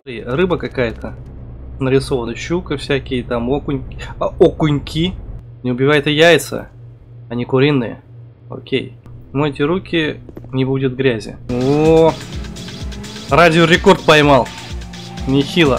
Рыба какая-то нарисована, щука всякие, там окуньки. Не убивай, это яйца, они куриные. Окей. Мойте руки, не будет грязи. О, радиорекорд поймал. Нехило.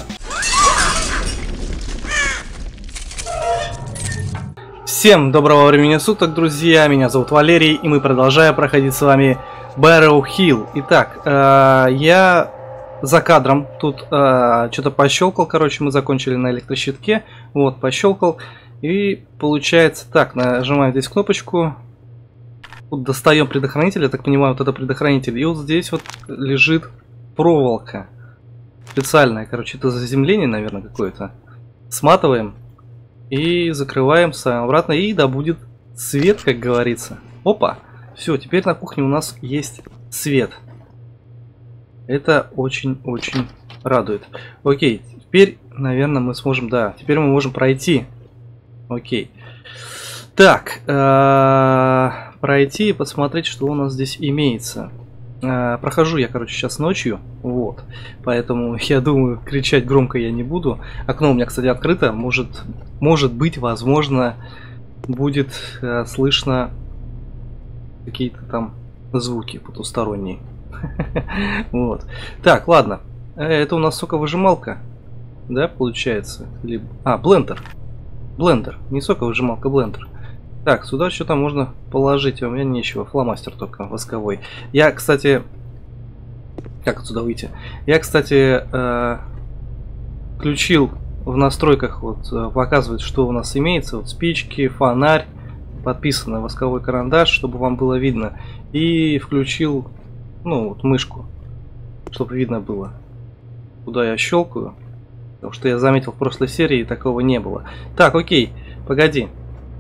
Всем доброго времени суток, друзья. Меня зовут Валерий, и мы продолжаем проходить с вами Barrow Hill. Итак, я за кадром тут что-то пощелкал. Короче, мы закончили на электрощитке. Вот, пощелкал. И получается так, нажимаем здесь кнопочку. Тут достаем предохранитель, я так понимаю, вот это предохранитель. И вот здесь вот лежит проволока. Специальная, короче, это заземление, наверное, какое-то. Сматываем. И закрываем, ставим обратно, и да будет свет, как говорится. Опа! Все, теперь на кухне у нас есть свет. Это очень-очень радует. Окей, теперь, наверное, мы сможем, да, теперь мы можем пройти. Окей. Так, пройти и посмотреть, что у нас здесь имеется. Прохожу я, короче, сейчас ночью, вот, поэтому я думаю, кричать громко я не буду. Окно у меня, кстати, открыто, может быть, возможно, будет слышно какие-то там звуки потусторонние. Вот. Так, ладно, это у нас соковыжималка, да, получается? Блендер. Блендер, не соковыжималка, блендер. Так, сюда что-то можно положить, а у меня нечего, фломастер только восковой. Я, кстати, как отсюда выйти? Я, кстати, включил в настройках, вот, показывает, что у нас имеется. Вот спички, фонарь, подписано восковой карандаш, чтобы вам было видно. И включил, ну, вот мышку, чтобы видно было, куда я щелкаю. Потому что я заметил, в прошлой серии такого не было. Так, окей, погоди.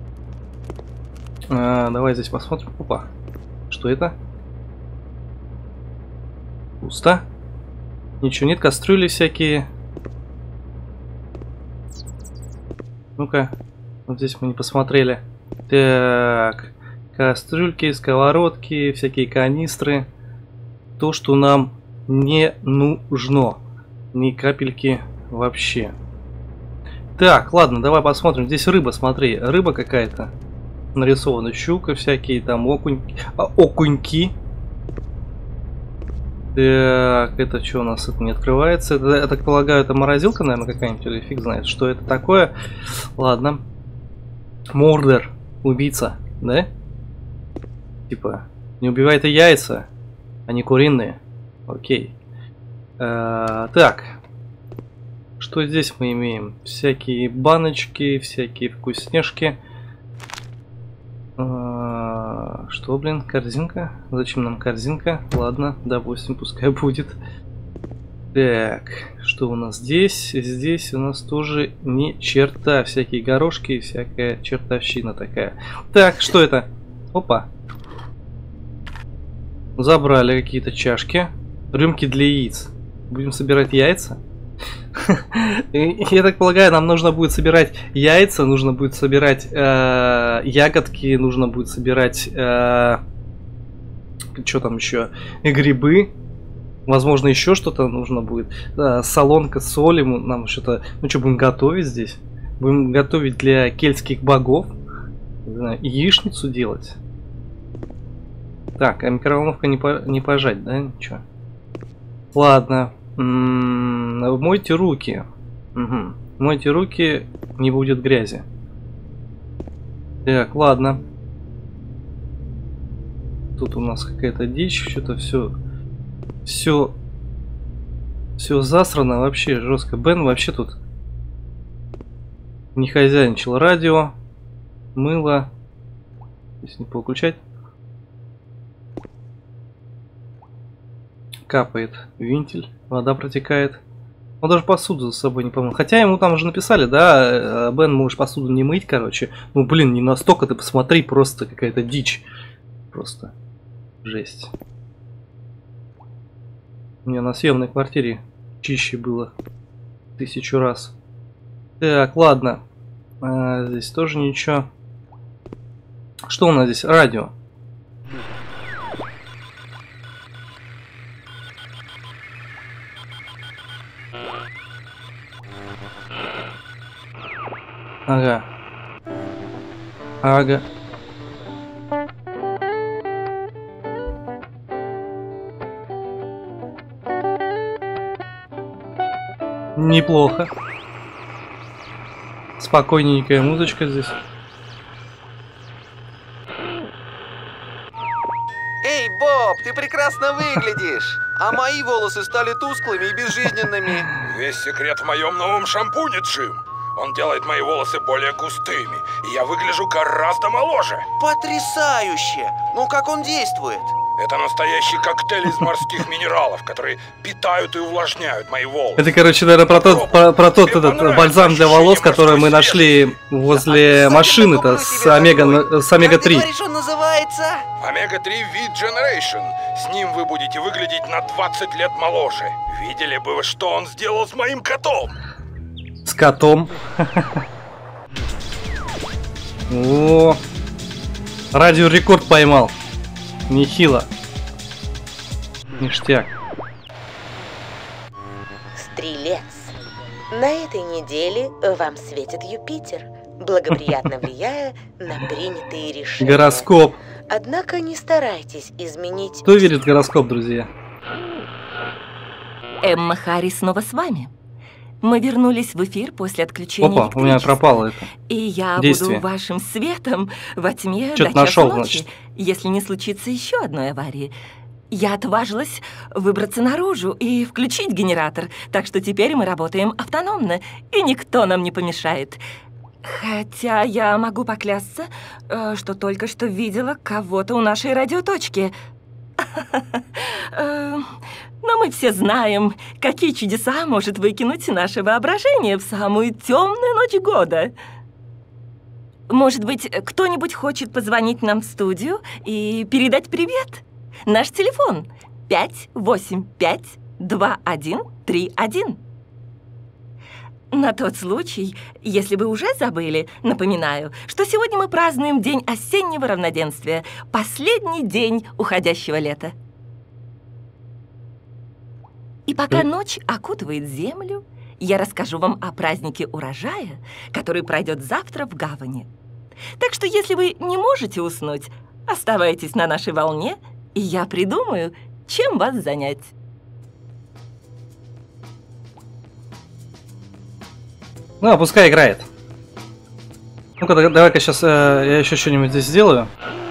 Давай здесь посмотрим. Опа. Что это? Пусто. Ничего нет, кастрюли всякие. Ну-ка. Вот здесь мы не посмотрели. Так. Кастрюльки, сковородки, всякие канистры. То, что нам не нужно. Ни капельки вообще. Так, ладно, давай посмотрим. Здесь рыба, смотри. Рыба какая-то. Нарисованы щука всякие, там окуньки. Так, это что у нас? Это не открывается. Это, я так полагаю, это морозилка, наверное, какая-нибудь, или фиг знает, что это такое. Ладно. Мордер. Убийца, да? Типа, не убивай, это яйца, они куриные. Окей. Так. Что здесь мы имеем? Всякие баночки, всякие вкусняшки. Что, блин, корзинка? Зачем нам корзинка? Ладно, допустим, пускай будет. Так, что у нас здесь? Здесь у нас тоже не черта. Всякие горошки, всякая чертовщина такая. Так, что это? Опа. Забрали какие-то чашки. Рюмки для яиц. Будем собирать яйца? Я так полагаю, нам нужно будет собирать яйца, нужно будет собирать ягодки, нужно будет собирать что там еще, грибы, возможно еще что-то нужно будет, солонка, соли, нам что-то, ну что будем готовить здесь? Будем готовить для кельтских богов, не знаю, яичницу делать. Так, а микроволновка не пожать, да, ничего? Ладно. Мойте руки. Угу. Мойте руки, не будет грязи. Так, ладно. Тут у нас какая-то дичь, что-то все засрано вообще жестко. Бен вообще тут не хозяйничал. Радио, мыло. Здесь не повыключать. Капает вентиль, вода протекает. Он даже посуду за собой не помыл. Хотя ему там уже написали, да, Бен, можешь посуду не мыть, короче. Ну, блин, не настолько, ты посмотри, просто какая-то дичь. Просто жесть. У меня на съемной квартире чище было 1000 раз. Так, ладно. Здесь тоже ничего. Что у нас здесь? Радио. Ага. Ага. Неплохо. Спокойненькая музычка здесь. Эй, Боб, ты прекрасно выглядишь. А мои волосы стали тусклыми и безжизненными. Весь секрет в моем новом шампуне, Джим. Он делает мои волосы более густыми, и я выгляжу гораздо моложе. Потрясающе! Ну как он действует? Это настоящий коктейль из морских минералов, которые питают и увлажняют мои волосы. Это, короче, наверное, про тот этот бальзам для волос, который мы нашли возле машины-то с омега-3. Ты говоришь, он называется? Омега-3 Вид Generation. С ним вы будете выглядеть на 20 лет моложе. Видели бы вы, что он сделал с моим котом? С котом. О, радиорекорд поймал. Нехило. Ништяк. Стрелец. На этой неделе вам светит Юпитер, благоприятно влияя на принятые решения. Гороскоп. Однако не старайтесь изменить... Кто верит в гороскоп, друзья? Эмма Харри снова с вами. Мы вернулись в эфир после отключения Опа, у меня пропало это. И я действие. буду вашим светом во тьме Что-то до часу нашел, ночи, значит. если не случится еще одной аварии. Я отважилась выбраться наружу и включить генератор, так что теперь мы работаем автономно, и никто нам не помешает. Хотя я могу поклясться, что только что видела кого-то у нашей радиоточки. Но мы все знаем, какие чудеса может выкинуть наше воображение в самую темную ночь года. Может быть, кто-нибудь хочет позвонить нам в студию и передать привет? Наш телефон 585-2131. На тот случай, если вы уже забыли, напоминаю, что сегодня мы празднуем День осеннего равноденствия, последний день уходящего лета. И пока ночь окутывает землю, я расскажу вам о празднике урожая, который пройдет завтра в гавани. Так что, если вы не можете уснуть, оставайтесь на нашей волне, и я придумаю, чем вас занять. Ну, пускай играет. Ну-ка, давай-ка сейчас я еще что-нибудь здесь сделаю.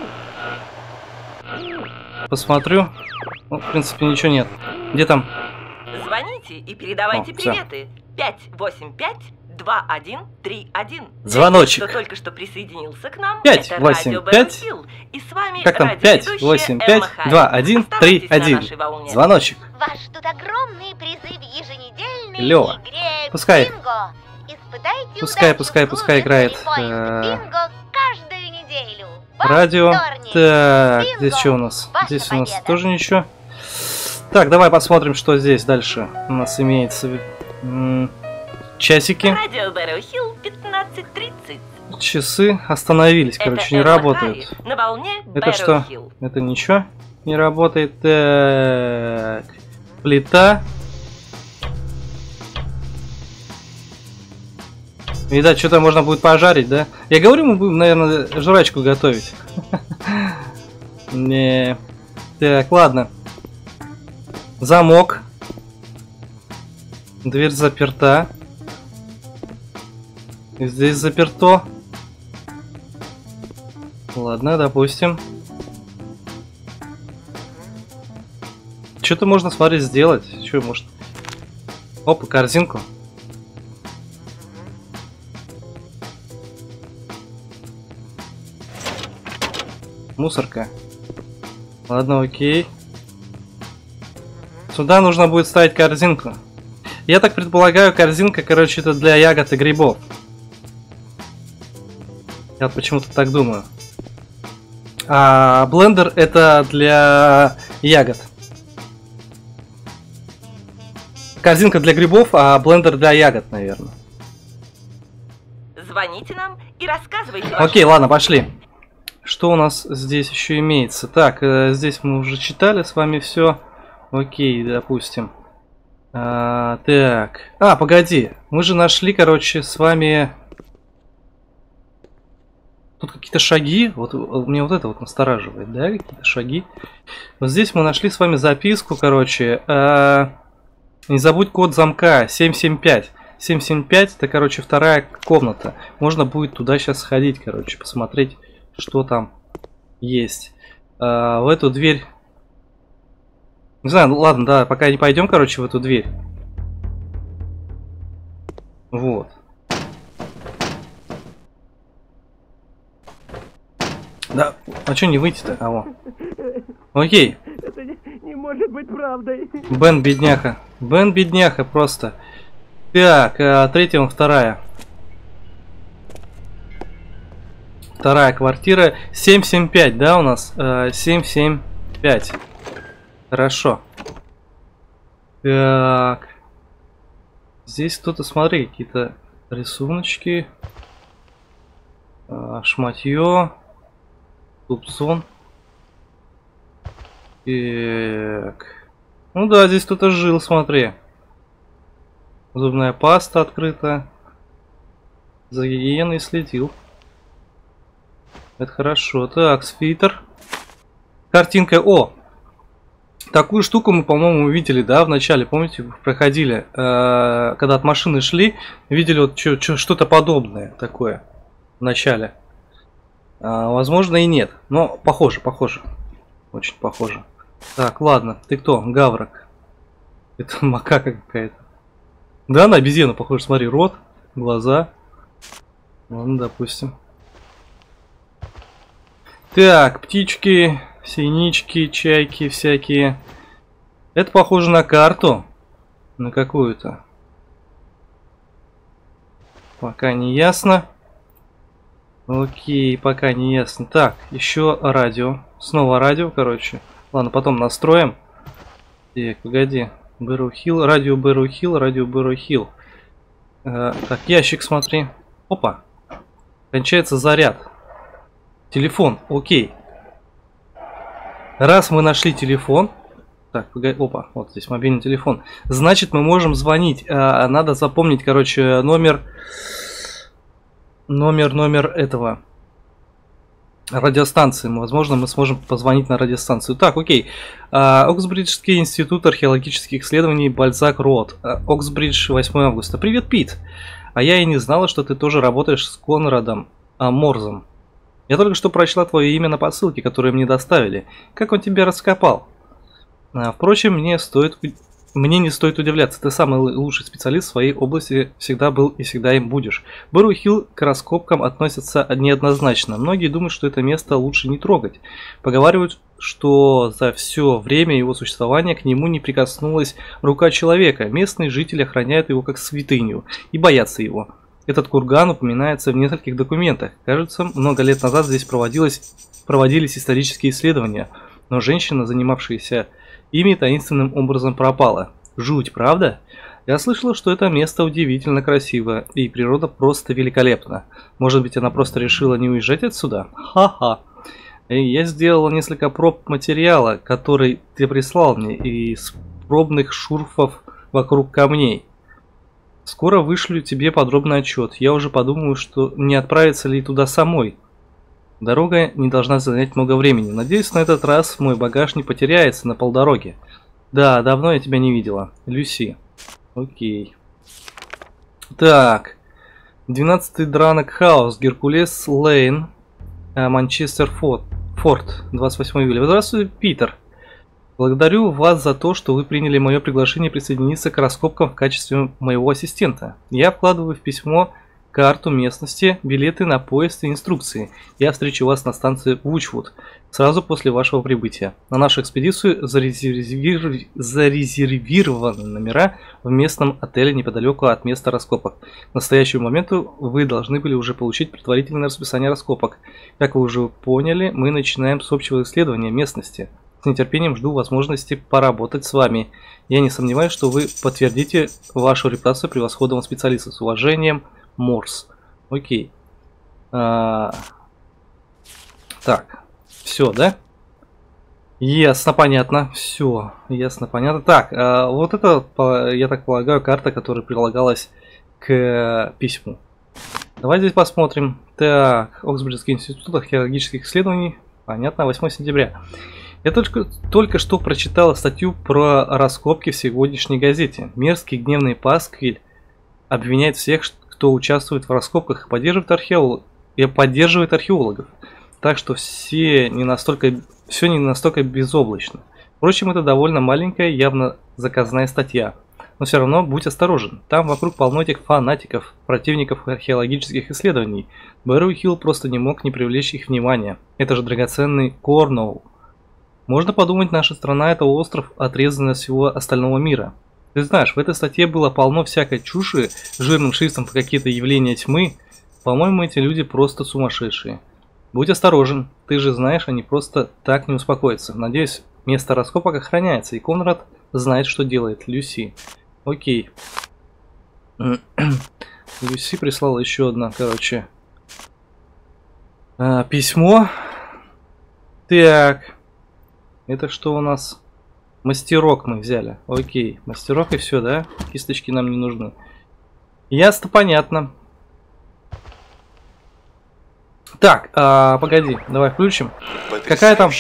Посмотрю. Ну, в принципе, ничего нет. Где там? Звоните и передавайте всё. приветы. 585-2131. Звоночек. Кто только что присоединился к нам, 5, это 8, радио 5. Beverly Hills. И с вами Как там? 5, радиоведущая 8, Эмма 5, Харри. 2, 1, 3, Оставайтесь на 1. нашей волне. Звоночек. Вас ждут огромные призы в еженедельной Клёво. игре Пускай. Бинго. Испытайте Пускай удачу в играет. слушателей Бинго каждую неделю. Во Радио. вторник. Так, Бинго. здесь что у нас? Ваша Здесь у нас победа. тоже ничего. Так, давай посмотрим, что здесь дальше у нас имеется. Часики. Радио Beverly Hills 15:30. Часы остановились, короче, Это не Эмма работают. Харри на волне Это Beverly что? Hills. Это ничего не работает. Так. Плита. Видать, что-то можно будет пожарить, да? Я говорю, мы будем, наверное, жрачку готовить. Не. Так, ладно. Замок. Дверь заперта. И здесь заперто. Ладно, допустим. Что-то можно, смотри, сделать. Что может? Опа, корзинку. Мусорка. Ладно, окей. Сюда нужно будет ставить корзинку. Я так предполагаю, корзинка, короче, это для ягод и грибов. Я почему-то так думаю. А блендер это для ягод. Корзинка для грибов, а блендер для ягод, наверное. Звоните нам и рассказывайте. Окей, ладно, пошли. Что у нас здесь еще имеется? Так, здесь мы уже читали с вами все. Окей, допустим. Так. А, погоди. Мы же нашли, короче, с вами Тут какие-то шаги. Вот мне вот это вот настораживает, да? Какие-то шаги. Вот здесь мы нашли с вами записку, короче. Не забудь код замка 775. 775 это, короче, вторая комната. Можно будет туда сейчас сходить, короче, посмотреть, что там есть. В эту дверь... Не знаю, ну ладно, да, пока не пойдем, короче, в эту дверь. Вот. Да, а что не выйти-то? А, вот. Окей. Это не может быть правдой. Бен бедняха. Бен бедняха просто. Так, третья, вторая. Вторая квартира. 775, да, у нас? 775. Хорошо. Так. Здесь кто-то, смотри, какие-то рисуночки. Шматье. Тупсон. Так. Ну да, здесь кто-то жил, смотри. Зубная паста открыта. За гигиеной следил. Это хорошо. Так, свитер. Картинка. О! Такую штуку мы, по-моему, видели, да, в начале. Помните, проходили, когда от машины шли, видели вот что-то подобное такое в начале. Возможно, и нет. Но похоже, похоже. Очень похоже. Так, ладно. Ты кто? Гаврок. Это макака какая-то. Да, на обезьяну похоже. Смотри, рот, глаза. Ладно, допустим. Так, птички, синички, чайки всякие. Это похоже на карту. На какую-то. Пока не ясно. Окей, пока не ясно. Так, еще радио. Снова радио, короче. Ладно, потом настроим. Так, погоди. Бэрроу Хилл, радио Бэрроу Хилл, радио Бэрроу Хилл. Так, ящик, смотри. Опа. Кончается заряд. Телефон, окей. Раз мы нашли телефон. Так, погоди, опа, вот здесь мобильный телефон. Значит, мы можем звонить. Надо запомнить, короче, номер этого радиостанции. Возможно, мы сможем позвонить на радиостанцию. Так, окей. Оксбриджский институт археологических исследований, Бальзак Роуд. Оксбридж, 8 августа. Привет, Пит. А я и не знала, что ты тоже работаешь с Конрадом Морзом. Я только что прочла твое имя на посылке, которую мне доставили. Как он тебя раскопал? Впрочем, мне не стоит удивляться. Ты самый лучший специалист в своей области, всегда был и всегда им будешь. Бэрроу Хилл к раскопкам относятся неоднозначно. Многие думают, что это место лучше не трогать. Поговаривают, что за все время его существования к нему не прикоснулась рука человека. Местные жители охраняют его как святыню и боятся его. Этот курган упоминается в нескольких документах. Кажется, много лет назад здесь проводились исторические исследования, но женщина, занимавшаяся ими, таинственным образом пропала. Жуть, правда? Я слышала, что это место удивительно красиво, и природа просто великолепна. Может быть, она просто решила не уезжать отсюда? Ха-ха. Я сделала несколько проб материала, который ты прислал мне, из пробных шурфов вокруг камней. Скоро вышлю тебе подробный отчет. Я уже подумаю, что не отправиться ли туда самой. Дорога не должна занять много времени. Надеюсь, на этот раз мой багаж не потеряется на полдороге. Да, давно я тебя не видела. Люси. Окей. Так. 12-й Дранок Хаус, Геркулес Лейн, Манчестер Форт, 28 июля. Здравствуй, Питер. Благодарю вас за то, что вы приняли мое приглашение присоединиться к раскопкам в качестве моего ассистента. Я вкладываю в письмо карту местности, билеты на поезд и инструкции. Я встречу вас на станции Вучвуд сразу после вашего прибытия. На нашу экспедицию зарезервированы номера в местном отеле неподалеку от места раскопок. К настоящему моменту вы должны были уже получить предварительное расписание раскопок. Как вы уже поняли, мы начинаем с общего исследования местности. С нетерпением жду возможности поработать с вами. Я не сомневаюсь, что вы подтвердите вашу репутацию превосходного специалиста. С уважением, Морс. Окей. Так. Все, да? Ясно, понятно. Все, ясно, понятно. Так, вот это, я так полагаю, карта, которая прилагалась к письму. давай здесь посмотрим. Так, Оксбриджский институт археологических исследований. Понятно, 8 сентября. Я только что прочитала статью про раскопки в сегодняшней газете. Мерзкий гневный пасквиль обвиняет всех, кто участвует в раскопках, и поддерживает археологов. Так что все не настолько безоблачно. Впрочем, это довольно маленькая, явно заказная статья. Но все равно будь осторожен. Там вокруг полно этих фанатиков, противников археологических исследований. Бэрроу-Хилл просто не мог не привлечь их внимания. Это же драгоценный Корнуолл. Можно подумать, наша страна — это остров, отрезанный от всего остального мира. Ты знаешь, в этой статье было полно всякой чуши, жирным шрифтом про какие-то явления тьмы. По-моему, эти люди просто сумасшедшие. Будь осторожен, ты же знаешь, они просто так не успокоятся. Надеюсь, место раскопок охраняется, и Конрад знает, что делает. Люси. Окей. Люси прислала еще одно, короче, письмо. Так. Это что у нас? Мастерок мы взяли. Окей. Мастерок и все, да? Кисточки нам не нужны. Ясно, понятно. Так, погоди. Давай включим. Какая там?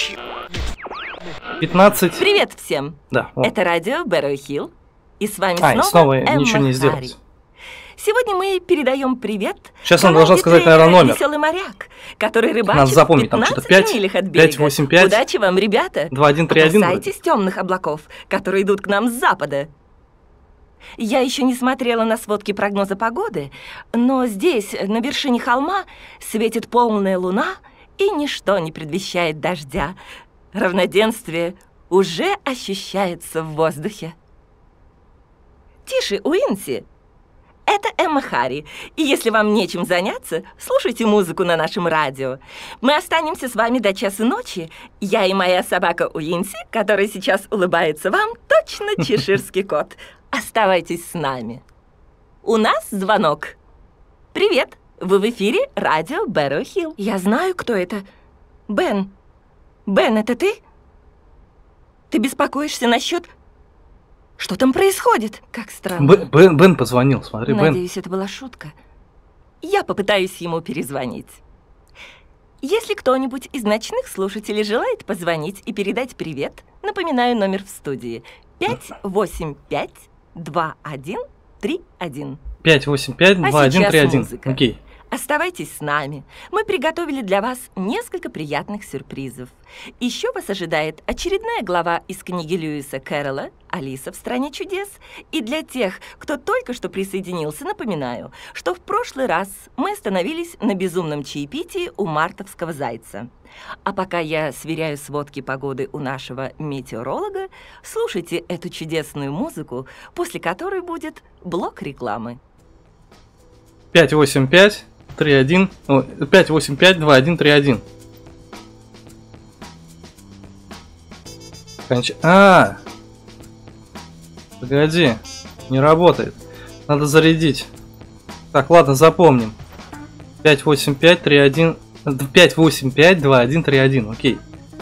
15. Привет всем. Да. Вот. Это радио Бэрроу-Хилл. И с вами снова Эмма ничего не Харри. сделать. Сегодня мы передаем привет. Сейчас он должна сказать, наверное, номер. Веселый моряк, который рыбачит надо запомнить, там что-то 5, милях от берега. 585. Удачи вам, ребята. 2131. Опасайтесь темных облаков, которые идут к нам с запада. Я еще не смотрела на сводки прогноза погоды, но здесь, на вершине холма, светит полная луна, и ничто не предвещает дождя. Равноденствие уже ощущается в воздухе. Тише, Уинси. Это Эмма Харри, и если вам нечем заняться, слушайте музыку на нашем радио. Мы останемся с вами до часу ночи. Я и моя собака Уинси, которая сейчас улыбается вам, точно чеширский кот. Оставайтесь с нами. У нас звонок. Привет, вы в эфире радио Бэрроу-Хилл. Я знаю, кто это. Бен. Бен, это ты? Ты беспокоишься насчет... Что там происходит? Как странно. Бен позвонил, смотри, Надеюсь, Бен. это была шутка. Я попытаюсь ему перезвонить. Если кто-нибудь из ночных слушателей желает позвонить и передать привет, напоминаю номер в студии. 585-2131. 585-2131. Окей. Оставайтесь с нами. Мы приготовили для вас несколько приятных сюрпризов. Еще вас ожидает очередная глава из книги Льюиса Кэрролла «Алиса в стране чудес». И для тех, кто только что присоединился, напоминаю, что в прошлый раз мы остановились на безумном чаепитии у мартовского зайца. А пока я сверяю сводки погоды у нашего метеоролога, слушайте эту чудесную музыку, после которой будет блок рекламы. 585-2131. Погоди, не работает. Надо зарядить. Так, ладно, запомним. 585-2131. Окей.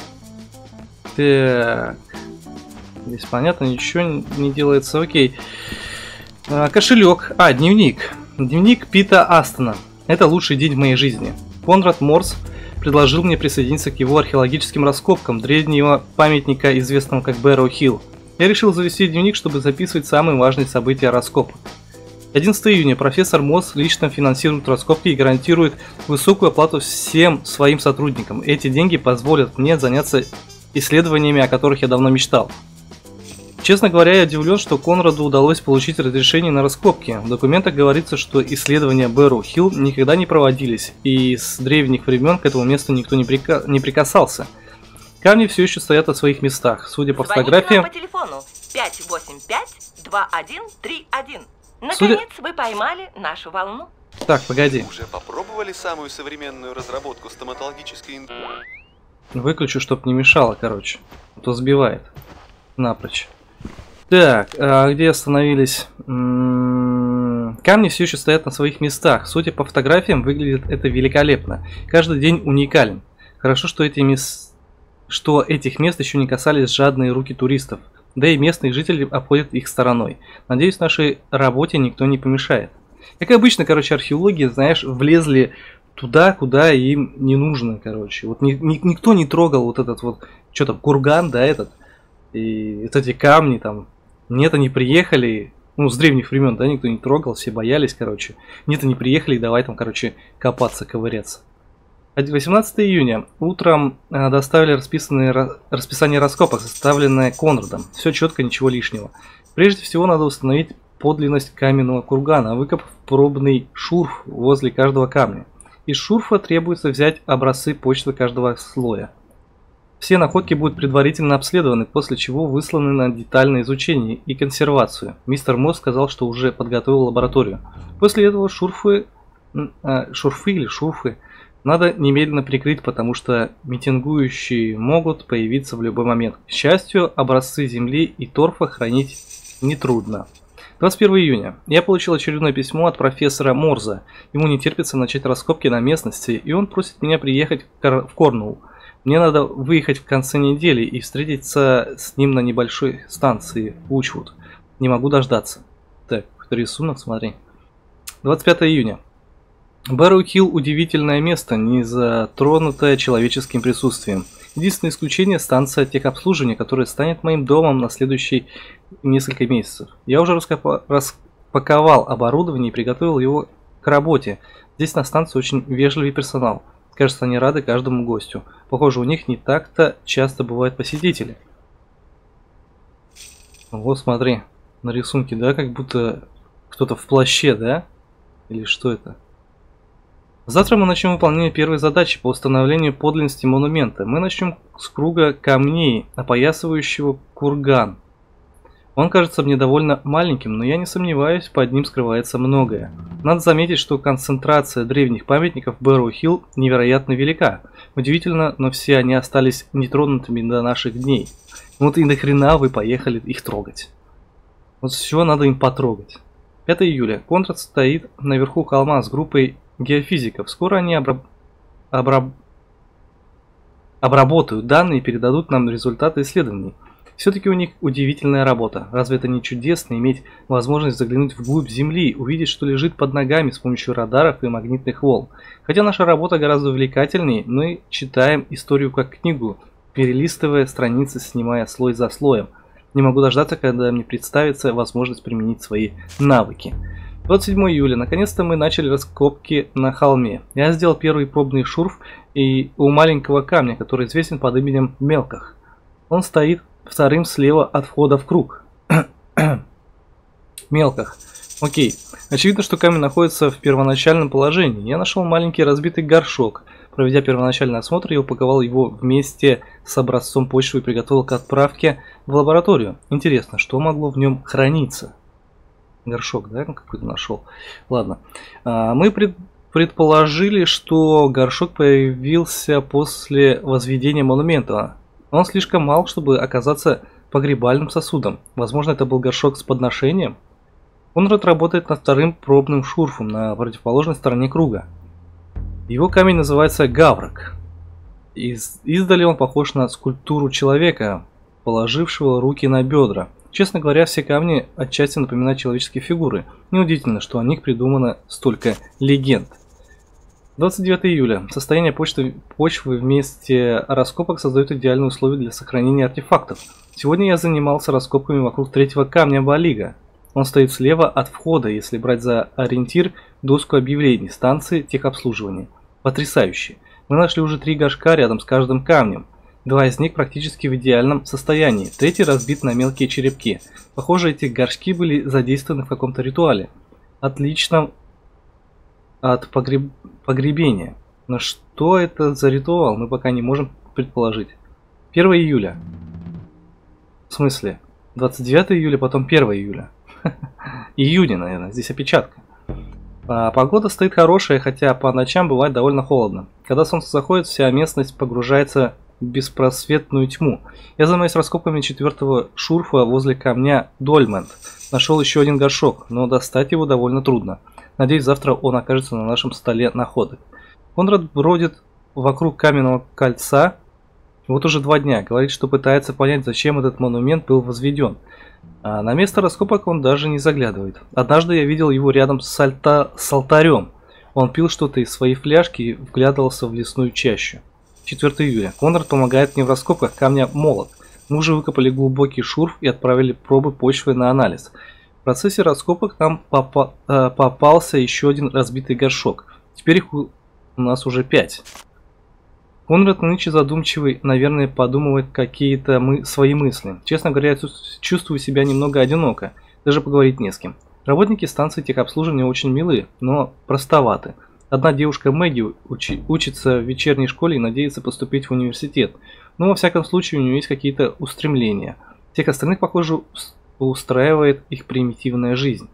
Так. Здесь понятно, ничего не делается. Окей. Кошелек. Дневник. Дневник Пита Астона. Это лучший день в моей жизни. Конрад Морс предложил мне присоединиться к его археологическим раскопкам древнего памятника, известного как Бэрроу-Хилл. Я решил завести дневник, чтобы записывать самые важные события раскопок. 11 июня профессор Мосс лично финансирует раскопки и гарантирует высокую оплату всем своим сотрудникам. Эти деньги позволят мне заняться исследованиями, о которых я давно мечтал. Честно говоря, я удивлен, что Конраду удалось получить разрешение на раскопки. В документах говорится, что исследования Бэрроу-Хилл никогда не проводились, и с древних времен к этому месту никто не прикасался. Камни все еще стоят на своих местах. Судя по фотографиям... по телефону 585-2131. Наконец вы поймали нашу волну. Так, погоди. Уже попробовали самую современную разработку стоматологической индустрии? Выключу, чтоб не мешало, короче. А то сбивает напрочь. Так, где остановились? Камни все еще стоят на своих местах. Судя по фотографиям, выглядит это великолепно. Каждый день уникален. Хорошо, что этих мест еще не касались жадные руки туристов. Да и местные жители обходят их стороной. Надеюсь, нашей работе никто не помешает. Как обычно, короче, археологи, знаешь, влезли туда, куда им не нужно, короче. Вот никто не трогал вот этот вот, что там, курган, да, этот, и вот эти камни там. Нет, они приехали, ну, с древних времен, да, никто не трогал, все боялись, короче. Нет, они приехали, давай там, короче, копаться, ковыряться. 18 июня. Утром доставили расписание раскопок, составленное Конрадом. Все четко, ничего лишнего. Прежде всего надо установить подлинность каменного кургана, выкопав пробный шурф возле каждого камня. Из шурфа требуется взять образцы почвы каждого слоя. Все находки будут предварительно обследованы, после чего высланы на детальное изучение и консервацию. Мистер Мосс сказал, что уже подготовил лабораторию. После этого шурфы надо немедленно прикрыть, потому что митингующие могут появиться в любой момент. К счастью, образцы земли и торфа хранить нетрудно. 21 июня. Я получил очередное письмо от профессора Морза. Ему не терпится начать раскопки на местности, и он просит меня приехать в Корнуолл. Мне надо выехать в конце недели и встретиться с ним на небольшой станции Учвуд. Не могу дождаться. Так, рисунок, смотри. 25 июня. Бэрроу-Хилл – удивительное место, не затронутое человеческим присутствием. Единственное исключение – станция техобслуживания, которая станет моим домом на следующие несколько месяцев. Я уже распаковал оборудование и приготовил его к работе. Здесь на станции очень вежливый персонал. Кажется, они рады каждому гостю. Похоже, у них не так-то часто бывают посетители. Вот смотри, на рисунке, да, как будто кто-то в плаще, да? Или что это? Завтра мы начнем выполнение первой задачи по установлению подлинности монумента. Мы начнем с круга камней, опоясывающего курган. Он кажется мне довольно маленьким, но я не сомневаюсь, под ним скрывается многое. Надо заметить, что концентрация древних памятников Бэрроу-Хилл невероятно велика. Удивительно, но все они остались нетронутыми до наших дней. Вот и нахрена вы поехали их трогать? Вот с чего надо им потрогать? 5 июля. Конрад стоит наверху холма с группой геофизиков. Скоро они обработают данные и передадут нам результаты исследований. Все-таки у них удивительная работа. Разве это не чудесно иметь возможность заглянуть вглубь Земли, увидеть, что лежит под ногами с помощью радаров и магнитных волн? Хотя наша работа гораздо увлекательнее, мы читаем историю как книгу, перелистывая страницы, снимая слой за слоем. Не могу дождаться, когда мне представится возможность применить свои навыки. 27 июля. Наконец-то мы начали раскопки на холме. Я сделал первый пробный шурф у маленького камня, который известен под именем Мелках. Он стоит вторым слева от входа в круг. Мелках. Окей. Очевидно, что камень находится в первоначальном положении. Я нашел маленький разбитый горшок. Проведя первоначальный осмотр, я упаковал его вместе с образцом почвы и приготовил к отправке в лабораторию. Интересно, что могло в нем храниться? Горшок, да, какой-то нашел. Ладно. Мы предположили, что горшок появился после возведения монумента. Он слишком мал, чтобы оказаться погребальным сосудом. Возможно, это был горшок с подношением. Конрад работает над вторым пробным шурфом на противоположной стороне круга. Его камень называется Гаврок. Издали он похож на скульптуру человека, положившего руки на бедра. Честно говоря, все камни отчасти напоминают человеческие фигуры. Неудивительно, что о них придумано столько легенд. 29 июля. Состояние почвы вместе раскопок создает идеальные условия для сохранения артефактов. Сегодня я занимался раскопками вокруг третьего камня Балига. Он стоит слева от входа, если брать за ориентир доску объявлений станции техобслуживания. Потрясающе. Мы нашли уже 3 горшка рядом с каждым камнем. 2 из них практически в идеальном состоянии, третий разбит на мелкие черепки. Похоже, эти горшки были задействованы в каком-то ритуале. Отлично от погребения. Но что это за ритуал, мы пока не можем предположить. 1 июля. В смысле? 29 июля, потом 1 июля. Июня, наверное, здесь опечатка. Погода стоит хорошая, хотя по ночам бывает довольно холодно. Когда солнце заходит, вся местность погружается в беспросветную тьму. Я занимаюсь раскопками 4-го шурфа возле камня Дольмент. Нашел еще один горшок, но достать его довольно трудно. Надеюсь, завтра он окажется на нашем столе находок. Конрад бродит вокруг каменного кольца Вот уже 2 дня. Говорит, что пытается понять, зачем этот монумент был возведен. А на место раскопок он даже не заглядывает. Однажды я видел его рядом с алтарем. Он пил что-то из своей фляжки и вглядывался в лесную чащу. 4 июля. Конрад помогает мне в раскопках камня молот. Мы уже выкопали глубокий шурф и отправили пробы почвы на анализ. В процессе раскопок нам попался еще один разбитый горшок. Теперь их у нас уже 5. Конрад нынче задумчивый, наверное, подумывает какие-то свои мысли. Честно говоря, я чувствую себя немного одиноко, даже поговорить не с кем. Работники станции техобслуживания очень милые, но простоваты. Одна девушка Мэгги учится в вечерней школе и надеется поступить в университет, но во всяком случае у нее есть какие-то устремления. Всех остальных, похоже, устраивает их примитивная жизнь.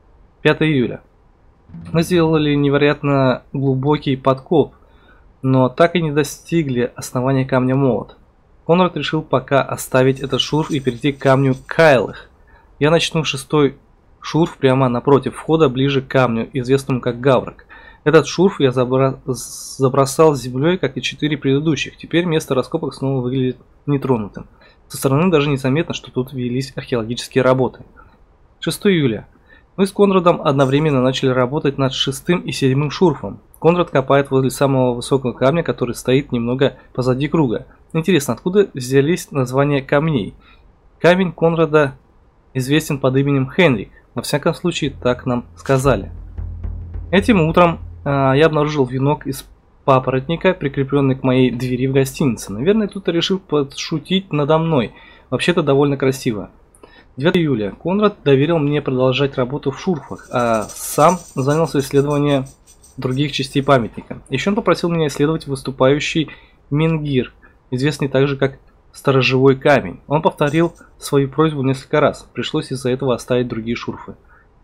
5 июля. Мы сделали невероятно глубокий подкоп, но так и не достигли основания камня молот. Конрад решил пока оставить этот шурф и перейти к камню Кайлых. Я начну 6-й шурф прямо напротив входа, ближе к камню, известному как Гаврок. Этот шурф я забросал землей, как и 4 предыдущих. Теперь место раскопок снова выглядит нетронутым. Со стороны даже незаметно, что тут велись археологические работы. 6 июля. Мы с Конрадом одновременно начали работать над 6-м и 7-м шурфом. Конрад копает возле самого высокого камня, который стоит немного позади круга. Интересно, откуда взялись названия камней? Камень Конрада известен под именем Хенрик. Во всяком случае, так нам сказали. Этим утром я обнаружил венок из папоротника, прикрепленный к моей двери в гостинице. Наверное, кто-то решил подшутить надо мной. Вообще-то довольно красиво. 9 июля. Конрад доверил мне продолжать работу в шурфах, а сам занялся исследованием других частей памятника. Еще он попросил меня исследовать выступающий менгир, известный также как сторожевой камень. Он повторил свою просьбу несколько раз. Пришлось из-за этого оставить другие шурфы.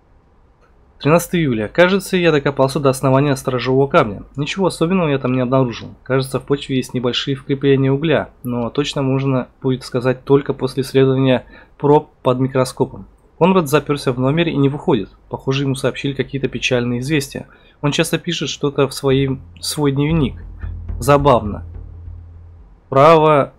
13 июля. Кажется, я докопался до основания сторожевого камня. Ничего особенного я там не обнаружил. Кажется, в почве есть небольшие вкрапления угля, но точно можно будет сказать только после исследования проб под микроскопом. Конрад заперся в номере и не выходит. Похоже, ему сообщили какие-то печальные известия. Он часто пишет что-то в свой дневник. Забавно. Право,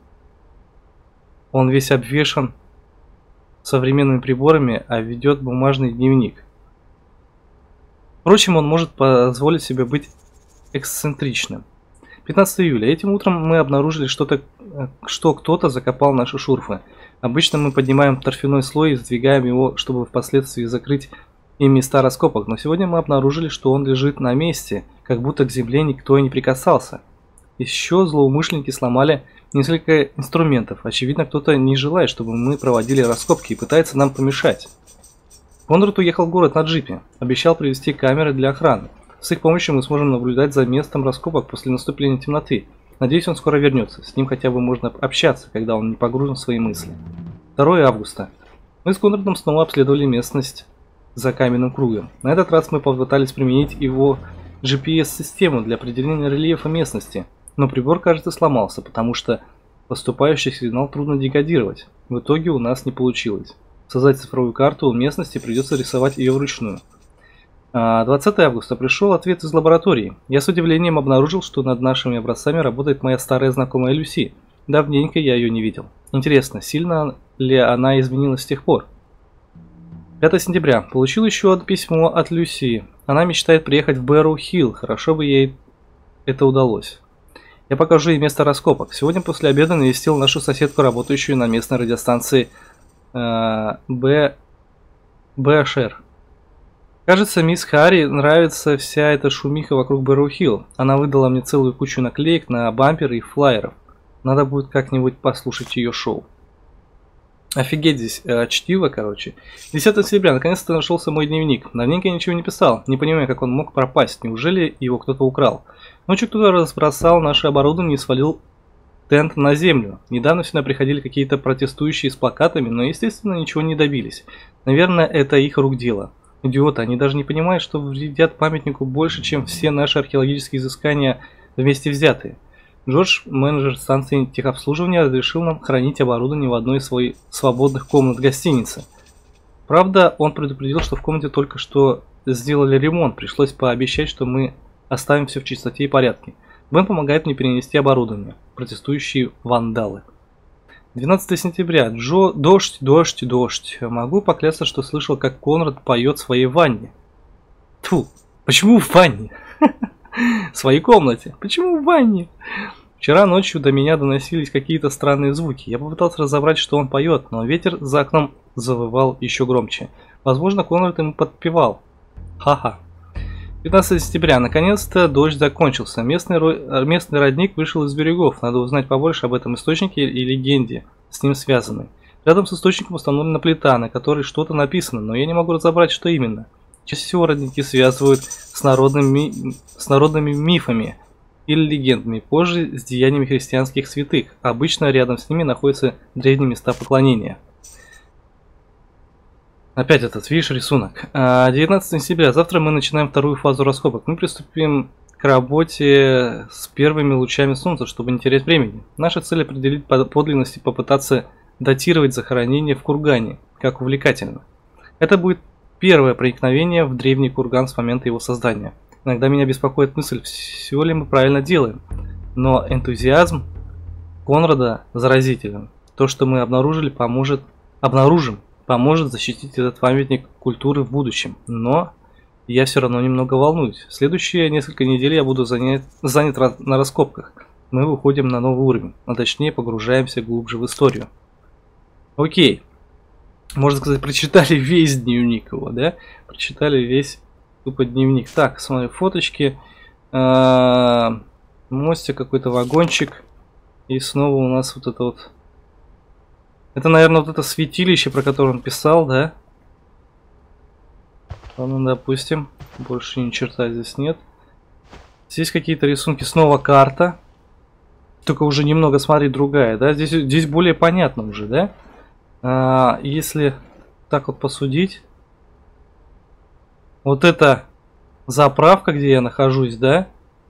он весь обвешан современными приборами, а ведет бумажный дневник. Впрочем, он может позволить себе быть эксцентричным. 15 июля. Этим утром мы обнаружили, что кто-то закопал наши шурфы. Обычно мы поднимаем торфяной слой и сдвигаем его, чтобы впоследствии закрыть им места раскопок. Но сегодня мы обнаружили, что он лежит на месте, как будто к земле никто и не прикасался. Еще злоумышленники сломали несколько инструментов. Очевидно, кто-то не желает, чтобы мы проводили раскопки и пытается нам помешать. Конрад уехал в город на джипе. Обещал привезти камеры для охраны. С их помощью мы сможем наблюдать за местом раскопок после наступления темноты. Надеюсь, он скоро вернется. С ним хотя бы можно общаться, когда он не погружен в свои мысли. 2 августа. Мы с Конрадом снова обследовали местность за каменным кругом. На этот раз мы попытались применить его GPS-систему для определения рельефа местности. Но прибор, кажется, сломался, потому что поступающий сигнал трудно декодировать. В итоге у нас не получилось. Создать цифровую карту местности, придется рисовать ее вручную. 20 августа пришел ответ из лаборатории. Я с удивлением обнаружил, что над нашими образцами работает моя старая знакомая Люси. Давненько я ее не видел. Интересно, сильно ли она изменилась с тех пор? 5 сентября. Получил еще одно письмо от Люси. Она мечтает приехать в Бэрроу-Хилл. Хорошо бы ей это удалось. Я покажу ей место раскопок. Сегодня после обеда навестил нашу соседку, работающую на местной радиостанции БШР. Кажется, мисс Харри нравится вся эта шумиха вокруг Бэрроу-Хилл. Она выдала мне целую кучу наклеек на бамперы и флаеров. Надо будет как-нибудь послушать ее шоу. Офигеть здесь чтиво, короче. 10 сентября. Наконец-то нашелся мой дневник. Давненько я ничего не писал. Не понимаю, как он мог пропасть. Неужели его кто-то украл? Ночью кто-то разбросал наше оборудование и свалил тент на землю. Недавно сюда приходили какие-то протестующие с плакатами, но, естественно, ничего не добились. Наверное, это их рук дело. Идиоты, они даже не понимают, что вредят памятнику больше, чем все наши археологические изыскания вместе взятые. Джордж, менеджер станции техобслуживания, разрешил нам хранить оборудование в одной из своих свободных комнат гостиницы. Правда, он предупредил, что в комнате только что сделали ремонт, пришлось пообещать, что мы оставим все в чистоте и порядке. Бен помогает мне перенести оборудование. Протестующие вандалы. 12 сентября. Дождь. Могу поклясться, что слышал, как Конрад поет в своей ванне. Тьфу, почему в ванне? В своей комнате. Почему в ванне? Вчера ночью до меня доносились какие-то странные звуки. Я попытался разобрать, что он поет, но ветер за окном завывал еще громче. Возможно, Конрад ему подпевал. Ха-ха. 15 сентября. Наконец-то дождь закончился. Местный родник вышел из берегов. Надо узнать побольше об этом источнике и легенде, с ним связанной. Рядом с источником установлена плита, на которой что-то написано, но я не могу разобрать, что именно. Чаще всего родники связывают с народными мифами или легендами, позже с деяниями христианских святых. Обычно рядом с ними находятся древние места поклонения. Опять этот, видишь, рисунок. 19 сентября. Завтра мы начинаем вторую фазу раскопок. Мы приступим к работе с первыми лучами солнца, чтобы не терять времени. Наша цель определить подлинность и попытаться датировать захоронение в кургане, как увлекательно. Это будет первое проникновение в древний курган с момента его создания. Иногда меня беспокоит мысль, все ли мы правильно делаем. Но энтузиазм Конрада заразителен. То, что мы обнаружим, поможет защитить этот памятник культуры в будущем. Но я все равно немного волнуюсь. В следующие несколько недель я буду занят на раскопках. Мы выходим на новый уровень, а точнее погружаемся глубже в историю. Окей. Можно сказать, прочитали весь дневник его, да? Прочитали весь тупо дневник. Так, смотри, фоточки. Мостик, какой-то вагончик. И снова у нас вот это вот. Это, наверное, вот это святилище, про которое он писал, да? Ладно, допустим. Больше ни черта здесь нет. Здесь какие-то рисунки. Снова карта. Только уже немного, смотри, другая, да? Здесь более понятно уже, да? Если так вот посудить, вот это заправка, где я нахожусь, да?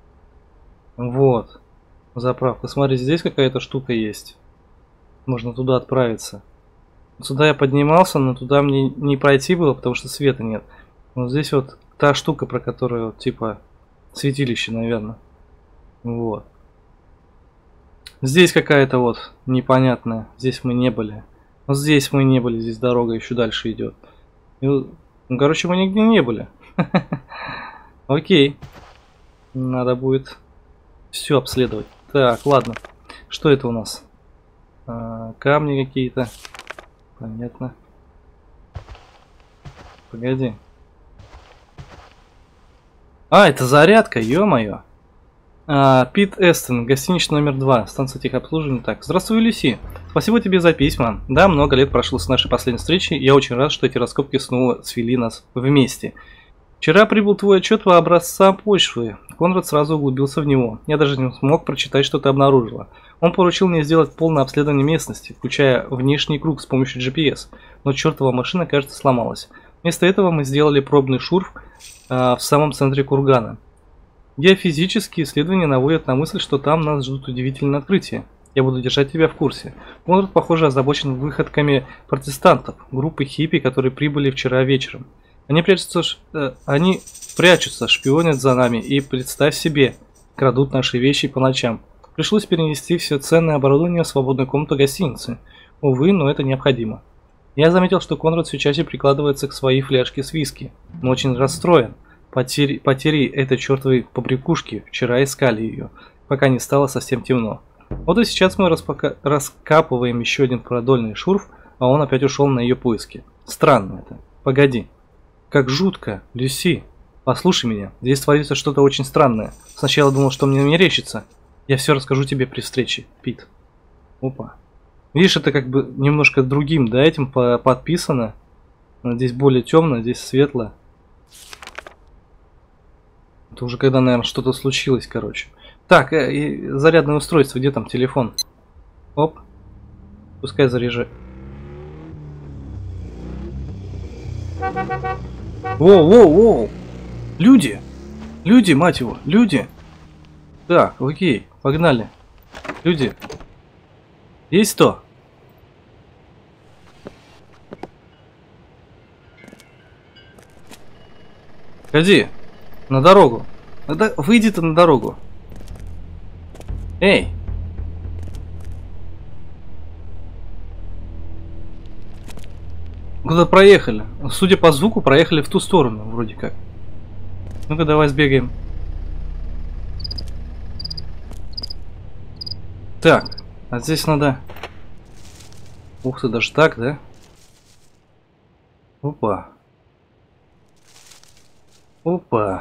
Вот, заправка. Смотри, здесь какая-то штука есть. Можно туда отправиться. Сюда я поднимался, но туда мне не пройти было, потому что света нет. Вот здесь вот та штука, про которую, вот, типа, святилище, наверное. Вот. Здесь какая-то вот непонятная. Здесь мы не были. Вот здесь мы не были, здесь дорога еще дальше идет. Ну, короче, мы нигде не были. Окей. Надо будет все обследовать. Так, ладно. Что это у нас? Камни какие-то. Понятно. Погоди. Это зарядка, ё-моё. Пит Эстон, гостиничный номер 2, станция техобслуживания. Так, здравствуй, Люси. Спасибо тебе за письма. Да, много лет прошло с нашей последней встречи. Я очень рад, что эти раскопки снова свели нас вместе. Вчера прибыл твой отчет по образцам почвы. Конрад сразу углубился в него. Я даже не смог прочитать, что ты обнаружила. Он поручил мне сделать полное обследование местности, включая внешний круг с помощью GPS. Но чертова машина, кажется, сломалась. Вместо этого мы сделали пробный шурф в самом центре кургана. Геофизические исследования наводят на мысль, что там нас ждут удивительные открытия. Я буду держать тебя в курсе. Конрад, похоже, озабочен выходками протестантов, группы хиппи, которые прибыли вчера вечером. Они прячутся, шпионят за нами и, представь себе, крадут наши вещи по ночам. Пришлось перенести все ценное оборудование в свободную комнату гостиницы. Увы, но это необходимо. Я заметил, что Конрад все чаще прикладывается к своей фляжке с виски, но очень расстроен. Потери этой чертовой побрякушки, вчера искали ее, пока не стало совсем темно. Вот и сейчас мы раскапываем еще один продольный шурф, а он опять ушел на ее поиски. Странно это. Погоди. Как жутко, Люси. Послушай меня, здесь творится что-то очень странное. Сначала думал, что мне мерещится. Я все расскажу тебе при встрече, Пит. Опа. Видишь, это как бы немножко другим, да, этим подписано. Здесь более темно, здесь светло. Это уже когда, наверное, что-то случилось, короче. Так, зарядное устройство, где там телефон? Оп. Пускай заряжает. Воу. Люди! Люди, мать его, люди! Так, окей, погнали. Люди. Есть кто? Ходи. На дорогу. Выйди ты на дорогу. Эй! Куда проехали? Судя по звуку, проехали в ту сторону, вроде как. Ну-ка, давай сбегаем. Так, а здесь надо... Ух ты, даже так, да? Опа. Опа.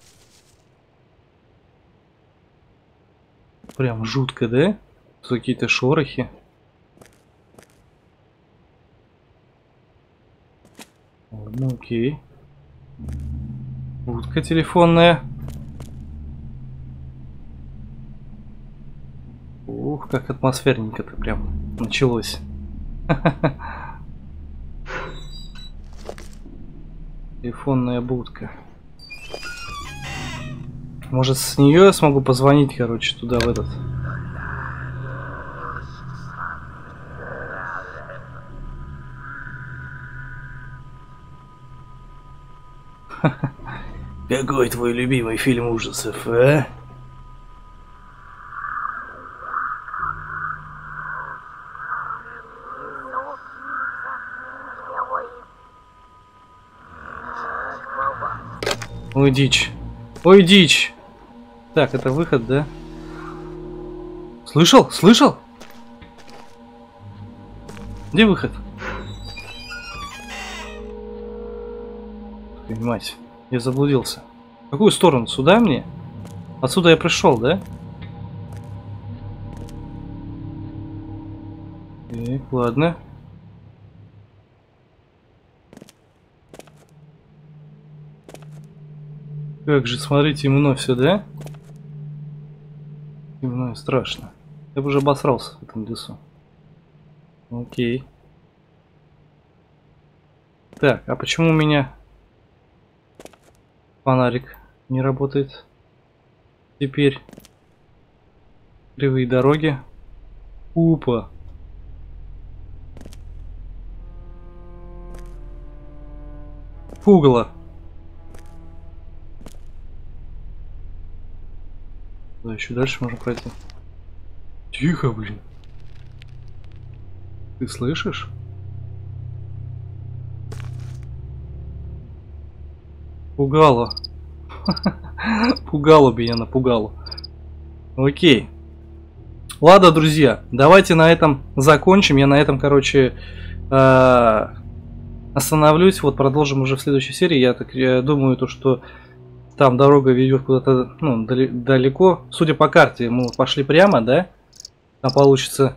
Прям жутко, да? Какие-то шорохи. Ладно, окей. Будка телефонная. Ух, как атмосферненько-то прям началось. Телефонная будка. Может, с нее я смогу позвонить, короче, туда, в этот. Какой твой любимый фильм ужасов, а? Ой, дичь. Ой, дичь. Так, это выход, да? Слышал? Слышал? Где выход? Понимаете, я заблудился. В какую сторону? Сюда мне? Отсюда я пришел, да? Так, ладно. Как же, смотрите, темно все, да? Темно и страшно. Я бы уже обосрался в этом лесу. Окей. Так, а почему у меня фонарик не работает? Теперь кривые дороги. Упа. Пугало. Да, еще дальше можно пройти. Тихо, блин. Ты слышишь? Пугало. Пугало меня, напугало. Окей. Ладно, друзья, давайте на этом закончим. Я на этом, короче, остановлюсь. Вот продолжим уже в следующей серии. Я думаю, то, что там дорога ведет куда-то, ну, далеко. Судя по карте, мы пошли прямо, да? Там получится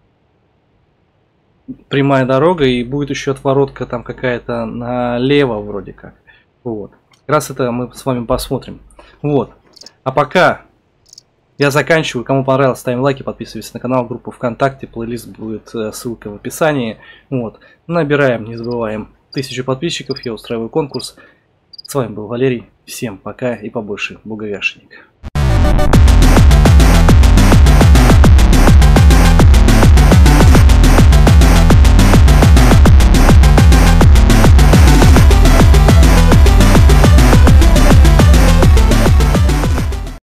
прямая дорога, и будет еще отворотка там какая-то налево вроде как. Вот. Как раз это мы с вами посмотрим. Вот. А пока я заканчиваю. Кому понравилось, ставим лайки, подписывайтесь на канал, группу ВКонтакте, плейлист будет, ссылка в описании. Вот. Набираем, не забываем, 1000 подписчиков, я устраиваю конкурс. С вами был Валерий. Всем пока и побольше буговяшенек.